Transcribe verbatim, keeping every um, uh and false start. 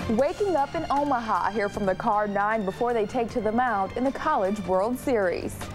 Waking up in Omaha, hear from the Card nine before they take to the mound in the College World Series.